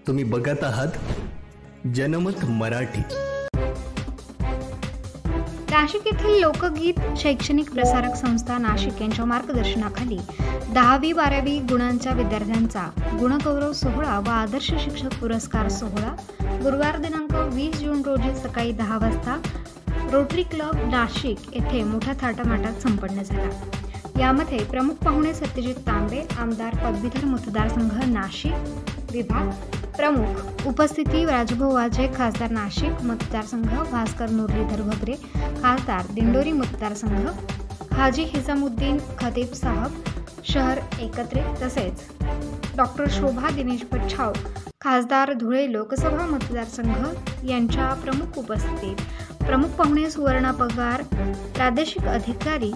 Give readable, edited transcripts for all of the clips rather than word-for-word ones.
तुम्ही बघत आहात जनमत मराठी। नाशिक येथील लोकगीत शैक्षणिक प्रसारक संस्था नाशिक यांच्या मार्गदर्शनाखाली 10वी-12वी गुणांच्या विद्यार्थ्यांचा गुणगौरव सोहळा व आदर्श शिक्षक पुरस्कार सोहळा गुरुवार दिनांक 20 जून रोजी सकाळी 10 वाजता रोटरी क्लब नाशिक येथे मोठ्या थाटामाटात संपन्न झाला। यामध्ये प्रमुख पाहुणे सत्यजित तांबे, आमदार पदवीधर मतदारसंघ नाशिक विभाग प्रमुख, उपस्थिती राजभाऊ वाजे खासदार नाशिक मतदारसंघ, भास्कर मुरलीधर भगरे खासदार दिंडोरी मतदारसंघ, हाजी हिजामुद्दीन खतीब साहब शहर एकत्रित, तसेच डॉक्टर शोभा दिनेश बच्छाव खासदार धुळे लोकसभा मतदारसंघ यांच्या प्रमुख उपस्थितीत प्रमुख पाहुणे सुवर्णा पगार प्रादेशिक अधिकारी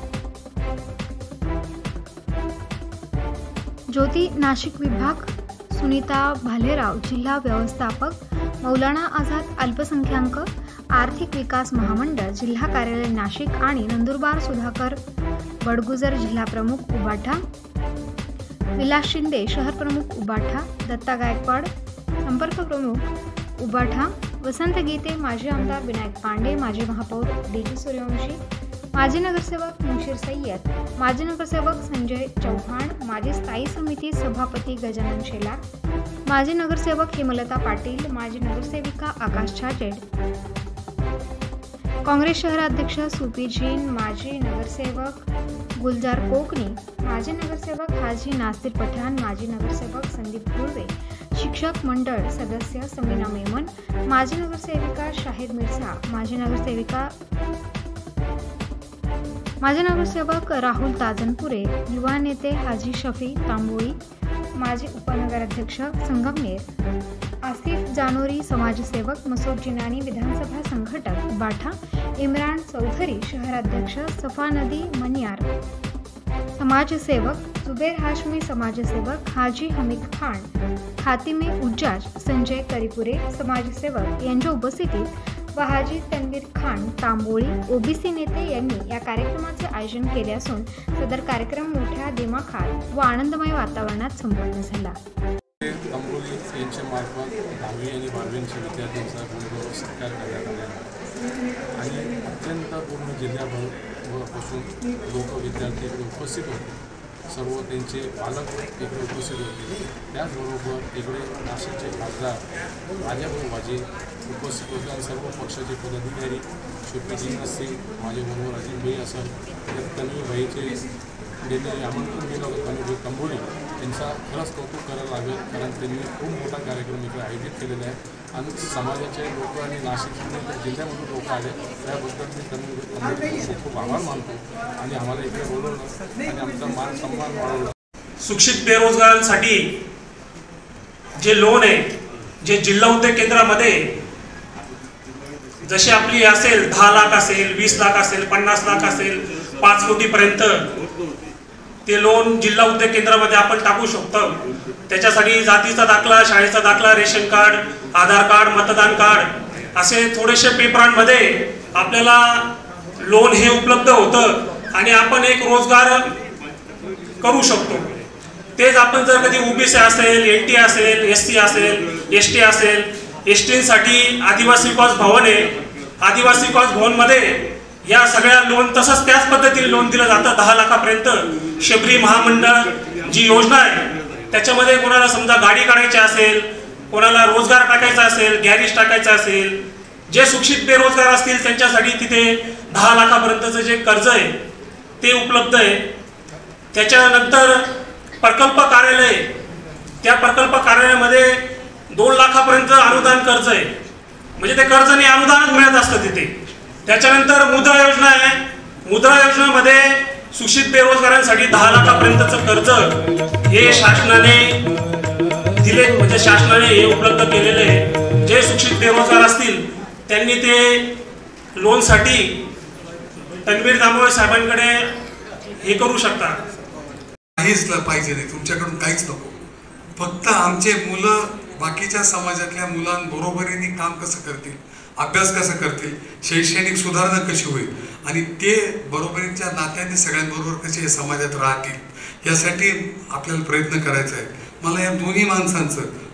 ज्योती नाशिक विभाग, सुनीता भालेराव जिल्हा व्यवस्थापक, मौलाना आझाद अल्पसंख्याक आर्थिक विकास महामंडळ जिल्हा कार्यालय नाशिक आणि नंदुरबार सुधाकर बडगुजर जिल्हा प्रमुख उबाठा, विलास शिंदे शहर प्रमुख उबाठा, दत्ता गायकवाड संपर्क प्रमुख उबाठा, वसंत गीते माजी आमदार विनायक पांडे, माजी महापौर डी सूर्यवंशी, माजी नगरसेवक मुशीर सय्यद, माजी नगरसेवक संजय चौहान, माजी स्थायी समिती सभापती गजानन शेलार, माजी नगरसेवक हेमलता पाटील, माजी नगरसेविका आकाश छाजेड, काँग्रेस शहराध्यक्ष सुपी जीन, माजी नगरसेवक गुलजार कोकणी, माजी नगरसेवक हाजी नासिर पठाण, माजी नगरसेवक संदीप गुळवे, शिक्षक मंडळ सदस्य समीना मेमन, माजी नगरसेविका शाहिद मिर्झा, माजी नगरसेवक राहुल ताजनपुरे, युवा नेते हाजी शफी तांबोळी, माजी उपनगराध्यक्ष संगमनेर आसिफ जानोरी, समाजसेवक मसूद जिनानी, विधानसभा संघटक बाठा इम्रान चौधरी, शहराध्यक्ष सफा नदी मनियार, समाजसेवक जुबेर हाशमी, समाजसेवक हाजी हमीद खान, खातिमे उज्जाज संजय करीपुरे, समाजसेवक यांच्या उपस्थितीत व हाजी तन्वीर खान तांबोळी ओबीसी नेते यांनी या कार्यक्रमाचे आयोजन केले असून सदर कार्यक्रम मोठ्या दिमाखात व आनंदमय वातावरणात संपन्न झाला। तांबोळी यांच्या मार्फत 10वी आणि 12वीच्या विद्यार्थ्यांचा गुणगौरव सत्कार करण्यात आला आणि अत्यंत पूर्ण जिल्ह्यापासून लोक विद्यार्थी इकडे उपस्थित होते। सर्व त्यांचे पालक इकडे उपस्थित होते। त्याचबरोबर इकडे नाशिकचे खासदार राजभाऊ वाजे उपस्थित होते आणि सर्व पक्षाचे पदाधिकारी शफीजी असतील, माझे बरोबर अजिम भाई असेल, तन्वीभाईचे ज्यांनी आमंत्रण दिलं होतं तन्वीभाई तांबोळी त्यांचा खरंच कौतुक करायला लागेल, कारण त्यांनी खूप मोठा कार्यक्रम इकडे आयोजित केलेला आहे आणि समाजाचे लोक आणि नाशिक जिल्ह्यामधून लोक आले त्याबद्दल मी तन्वीभाई तांबोळीचे खूप आभार मानतो आणि आम्हाला इकडे बोलवलं आणि आमचा मान सन्मान वाढवला। सुशिक्षित बेरोजगारांसाठी जे लोन आहे, जे जिल्हा उद्योग केंद्रामध्ये जशी आपली असेल 10 लाख असेल, 20 लाख असेल, 50 लाख असेल, 5 कोटीपर्यंत ते लोन जिल्हा उद्योग केंद्रामध्ये आपण टाकू शकतो। त्याच्यासाठी जातीचा दाखला, शाळेचा दाखला, रेशन कार्ड, आधार कार्ड, मतदान कार्ड असे थोडेसे पेपरांमध्ये आपल्याला लोन हे उपलब्ध होतं आणि आपण एक रोजगार करू शकतो। तेच आपण जर कधी ओबीसी असेल, एनटी असेल, एससी असेल, एसटी असेल, एसटीसाठी आदिवासी विकास भवन आहे, आदिवासी विकास भवनमध्ये या सगळ्या लोन तसंच त्याच पद्धतीने लोन दिलं जातं 10 लाखापर्यंत। शबरी महामंडळ जी योजना आहे त्याच्यामध्ये कोणाला समजा गाडी काढायची असेल, कोणाला रोजगार टाकायचा असेल, गॅरेज टाकायचा असेल, जे सुशिक्षित बेरोजगार असतील त्यांच्यासाठी तिथे 10 लाखापर्यंतचं जे कर्ज आहे ते उपलब्ध आहे। त्याच्यानंतर प्रकल्प कार्यालय, त्या प्रकल्प कार्यालयामध्ये 2 लाखापर्यंत अनुदान कर्ज आहे, म्हणजे ते कर्ज आणि अनुदानच मिळत असतं तिथे। त्याच्यानंतर मुद्रा योजना आहे, मुद्रा योजनेमध्ये सुशिक्षित बेरोजगारांसाठी 10 लाखापर्यंतचं कर्ज हे शासनाने दिले, म्हणजे शासनाने हे उपलब्ध केलेले आहे। जे सुशिक्षित बेरोजगार असतील त्यांनी ते लोनसाठी तन्वीर तांबोळे साहेबांकडे हे करू शकतात। काहीच पाहिजे नाही, तुमच्याकडून काहीच नको, फक्त आमचे मुलं बाकीच्या समाजातल्या मुलांबरोबरीने काम कसं करतील, अभ्यास कसं करतील, शैक्षणिक सुधारणा कशी होईल आणि ते बरोबरीच्या नात्याने सगळ्यांबरोबर कसे समाजात राहतील यासाठी आपल्याला प्रयत्न करायचा आहे। मला या दोन्ही माणसांचं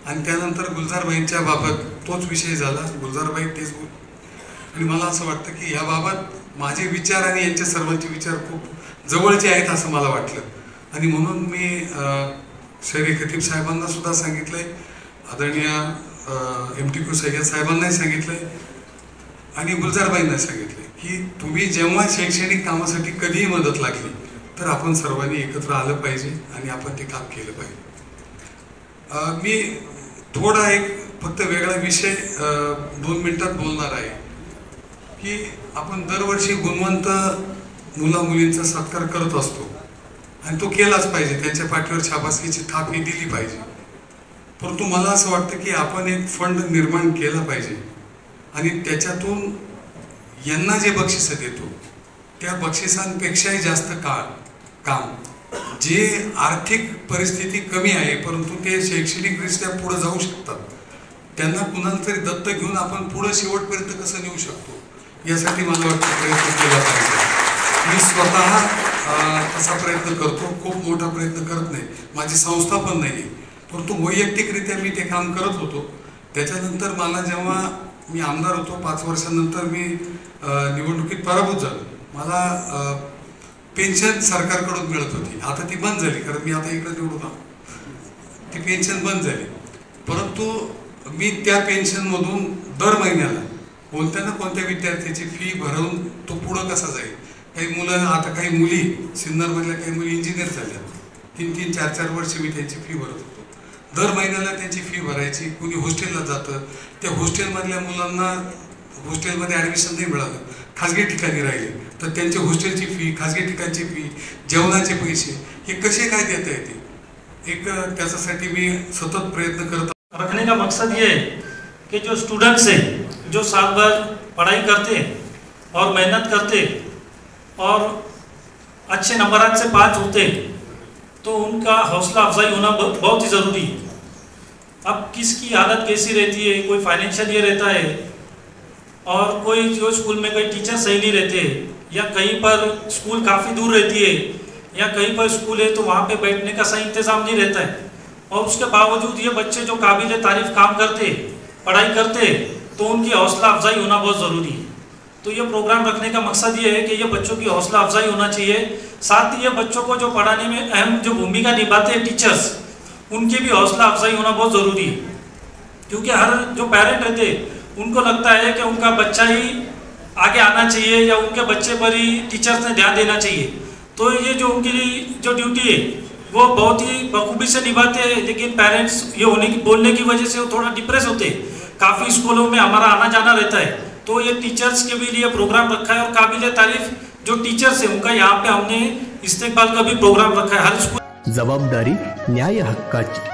आणि त्यानंतर गुलजारबाईंच्या बाबत तोच विषय झाला, गुलजारबाई तेच बोल. आणि मला असं वाटतं की याबाबत माझे विचार आणि यांचे सर्वांचे विचार खूप जवळचे आहेत असं मला वाटलं. आणि म्हणून मी शहरी खतीब साहेबांना सुद्धा सांगितलंय, आदरणीय MTQ सय्यद साहेबांनाही सांगितलंय आणि गुलजारबाईंना सांगितलंय की तुम्ही जेव्हा शैक्षणिक कामासाठी कधीही मदत लागली तर आपण सर्वांनी एकत्र आलं पाहिजे आणि आपण ते काम केलं पाहिजे. मी थोडा एक फक्त वेगळा विषय 2 मिनिटात बोलणार आहे की आपण दरवर्षी गुणवंत मुला मुलींचा सत्कार करत असतो आणि तो केलाच पाहिजे, त्यांच्या पाठीवर शाबासकीची थाप ही दिली पाहिजे. परंतु मला असं वाटतं की आपण एक फंड निर्माण केला पाहिजे आणि त्याच्यातून यांना जे बक्षिसं देतो त्या बक्षिसांपेक्षाही जास्त काम जे आर्थिक परिस्थिती कमी आहे परंतु ते शैक्षणिकदृष्ट्या पुढे जाऊ शकतात, त्यांना कुणाला तरी दत्त घेऊन आपण पुढे शेवटपर्यंत कसं नेऊ शकतो यासाठी मला वाटतं प्रयत्न केला पाहिजे. मी स्वतः तसा प्रयत्न करतो, खूप मोठा प्रयत्न करत नाही, माझी संस्था पण नाही, परंतु वैयक्तिकरित्या मी ते काम करत होतो. त्याच्यानंतर मला जेव्हा मी आमदार होतो 5 वर्षांनंतर मी निवडणुकीत पराभूत झालो. मला पेन्शन सरकारकडून मिळत होती, आता ती बंद झाली कारण मी आता इकडे निवडून आलो, ती पेन्शन बंद झाली. परंतु मी त्या पेन्शनमधून दर महिन्याला कोणत्या ना कोणत्या विद्यार्थ्याची फी भरून तो पुढं कसा जाईल. काही मुलं, आता काही मुली सिन्नरमधल्या काही मुली इंजिनियर झाल्या, 3-3, 4-4 वर्ष मी त्यांची फी भरत होतो. दर महिन्याला त्यांची फी भरायची. कुणी हॉस्टेलला जातं, त्या हॉस्टेलमधल्या मुलांना हॉस्टेलमध्ये ॲडमिशन नाही मिळालं, खाजगी ठिकाणी राहिले तर त्यांची हॉस्टेलची फी, खाजगी ठिकाणची फी, जेवणाचे पैसे हे कसे काय देता येते, एक त्याच्यासाठी मी सतत प्रयत्न करत. रखने का मकसद ये है कि जो स्टूडेंट्स हैं जो साल भर पढ़ाई करते और मेहनत करते और अच्छे नंबरात से पास होते तो उनका हौसला अफजाई होना बहुत ही ज़रूरी है. अब किसकी हालत कैसी रहती है, कोई फाइनेंशियल ये रहता है और कोई जो स्कूल में कोई टीचर सही नहीं रहते, या कहीं पर स्कूल काफ़ी दूर रहती है, या कहीं पर स्कूल है तो वहाँ पे बैठने का सही इंतज़ाम नहीं रहता है, और उसके बावजूद ये बच्चे जो काबिल तारीफ काम करते, पढ़ाई करते, तो उनकी हौसला अफजाई होना बहुत ज़रूरी है. तो ये प्रोग्राम रखने का मकसद ये है कि ये बच्चों की हौसला अफजाई होना चाहिए. साथ ही ये बच्चों को जो पढ़ाने में अहम जो भूमिका निभाते हैं टीचर्स, उनकी भी हौसला अफजाई होना बहुत ज़रूरी है. क्योंकि हर जो पेरेंट रहते उनको लगता है कि उनका बच्चा ही आगे आना चाहिए या उनके बच्चे पर ही टीचर्स ने ध्यान देना चाहिए. तो ये जो उनकी जो ड्यूटी है वो बहुत ही बखूबी से निभाते हैं, लेकिन पेरेंट्स ये बोलने की वजह से वो थोड़ा डिप्रेस होते हैं. काफ़ी स्कूलों में हमारा आना जाना रहता है, तो ये टीचर्स के भी लिए प्रोग्राम रखा है और काबिल तारीफ जो टीचर्स हैं उनका यहाँ पे हमने इस्तेकबाल का भी प्रोग्राम रखा है. हर स्कूल जबाबदारी न्याय हक्काची.